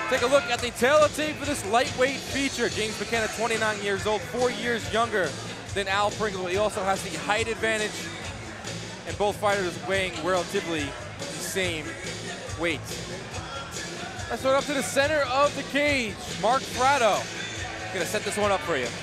Take a look at the tail tape for this lightweight feature. James McKenna, 29 years old, 4 years younger than Al Pringle. He also has the height advantage, and both fighters weighing relatively the same weight. Let's throw it up to the center of the cage. Mark Fratto gonna set this one up for you.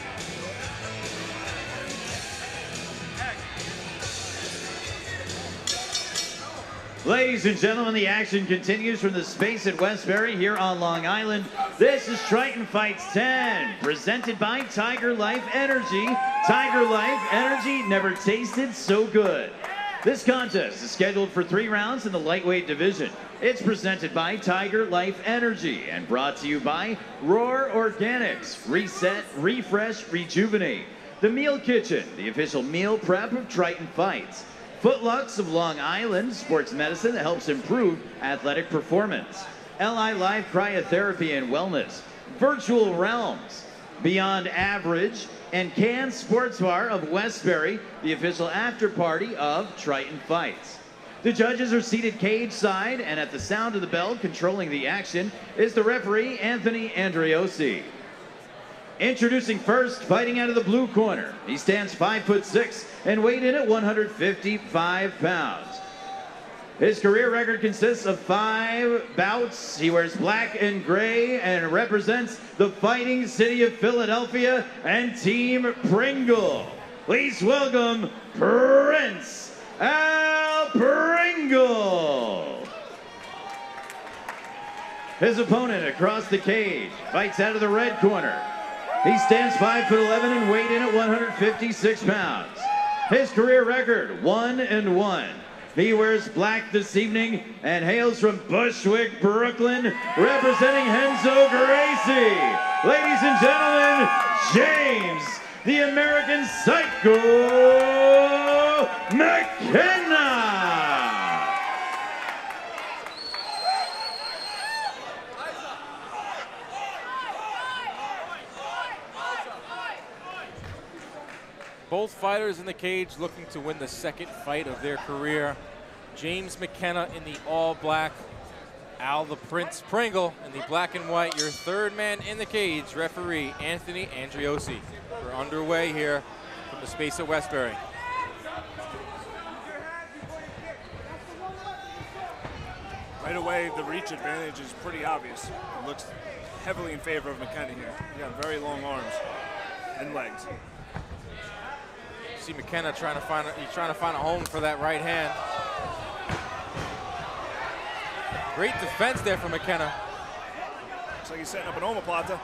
Ladies and gentlemen, the action continues from the space at Westbury here on Long Island. This is Triton Fights 10, presented by Tiger Life Energy. Tiger Life Energy never tasted so good. This contest is scheduled for 3 rounds in the lightweight division. It's presented by Tiger Life Energy and brought to you by Roar Organics. Reset, refresh, rejuvenate. The Meal Kitchen, the official meal prep of Triton Fights. Footlux of Long Island, sports medicine that helps improve athletic performance. LI Life Cryotherapy and Wellness. Virtual Realms, Beyond Average, and Cannes Sports Bar of Westbury, the official after party of Triton Fights. The judges are seated cage side, and at the sound of the bell controlling the action is the referee, Anthony Andriosi. Introducing first, fighting out of the blue corner. He stands 5'6" and weighed in at 155 pounds. His career record consists of 5 bouts. He wears black and gray and represents the Fighting City of Philadelphia and Team Pringle. Please welcome Prince Al Pringle. His opponent across the cage fights out of the red corner. He stands 5'11" and weighed in at 156 pounds. His career record, 1-1. He wears black this evening and hails from Bushwick, Brooklyn, representing Renzo Gracie. Ladies and gentlemen, James, the American Psycho McKenna. Both fighters in the cage looking to win the second fight of their career. James McKenna in the all-black, Al the Prince Pringle in the black and white. Your third man in the cage, referee Anthony Andriosi. We're underway here from the space at Westbury. Right away, the reach advantage is pretty obvious. It looks heavily in favor of McKenna here. He got very long arms and legs. See McKenna trying to find a home for that right hand. Great defense there for McKenna. Looks like he's setting up an omoplata.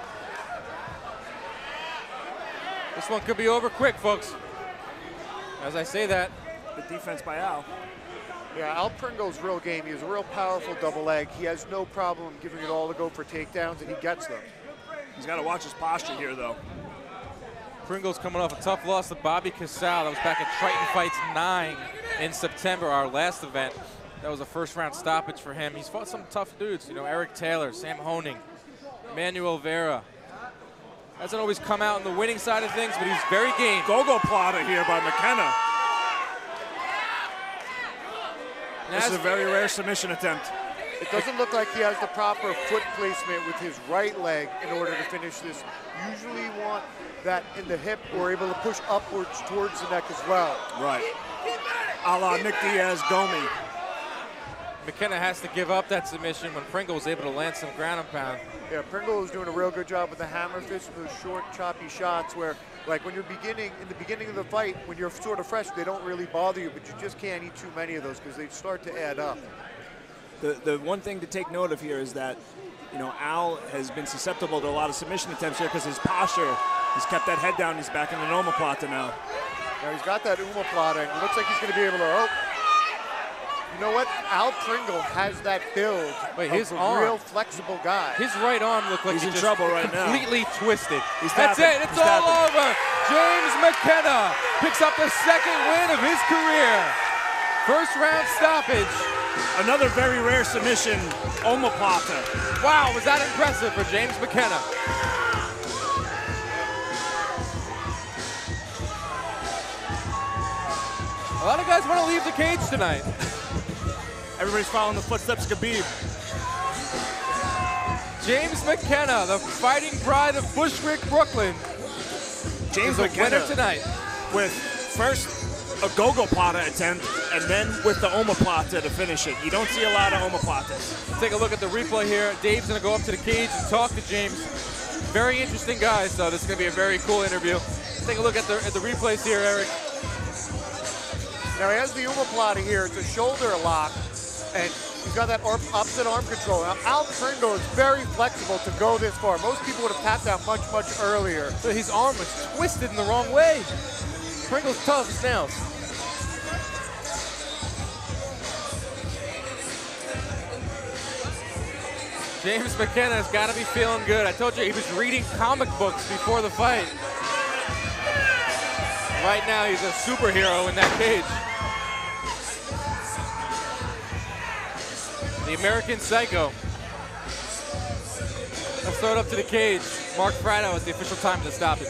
This one could be over quick, folks. As I say that. Good defense by Al. Yeah, Al Pringle's real game. He has a real powerful double leg. He has no problem giving it all to go for takedowns, and he gets them. He's got to watch his posture here, though. Pringle's coming off a tough loss to Bobby Casal. That was back at Triton Fights 9 in September, our last event. That was a first-round stoppage for him. He's fought some tough dudes, you know, Eric Taylor, Sam Honing, Manuel Vera. Hasn't always come out on the winning side of things, but he's very game. Gogoplata here by McKenna. This is a very rare submission attempt. It doesn't look like he has the proper foot placement with his right leg in order to finish this. Usually you want that in the hip or able to push upwards towards the neck as well. Right. A la Nick Diaz-Domi. McKenna has to give up that submission when Pringle was able to land some ground and pound. Yeah, Pringle was doing a real good job with the hammer fist and those short, choppy shots where, like when you're in the beginning of the fight, when you're sort of fresh, they don't really bother you, but you just can't eat too many of those because they start to add up. The one thing to take note of here is that, you know, Al has been susceptible to a lot of submission attempts here because his posture, he's kept that head down. He's back in an omoplata now. Now he's got that omoplata, and it looks like he's going to be able to, you know what? Al Pringle has that build. Wait, his of a arm, real flexible guy. His right arm looked like he's in just trouble right now. Completely twisted. That's it. It's all over. James McKenna picks up the second win of his career. First round stoppage. Another very rare submission, omoplata. Wow, was that impressive for James McKenna. A lot of guys want to leave the cage tonight. Everybody's following the footsteps of Khabib. James McKenna, the fighting pride of Bushwick, Brooklyn. James is a McKenna winner tonight. with first a gogoplata attempt and then with the omoplata to finish it. You don't see a lot of omoplatas. Let's take a look at the replay here. Dave's gonna go up to the cage and talk to James. Very interesting guy, so this is gonna be a very cool interview. Let's take a look at the replays here, Eric. Now he has the omoplata here. It's a shoulder lock, and he's got that opposite arm control. Now Al Pringle is very flexible to go this far. Most people would have tapped out much, much earlier. So his arm was twisted in the wrong way. Pringle's tough as nails. James McKenna's got to be feeling good. I told you he was reading comic books before the fight. Right now he's a superhero in that cage. The American Psycho. Let's throw it up to the cage. Mark Frado is the official time of the stoppage.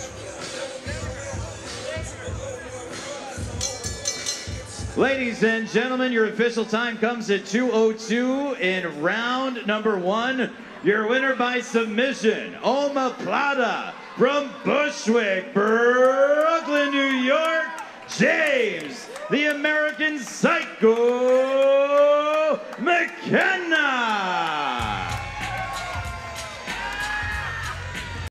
Ladies and gentlemen, your official time comes at 2:02 in round number 1. Your winner by submission, omoplata from Bushwick, Brooklyn, New York, James, the American Psycho McKenna.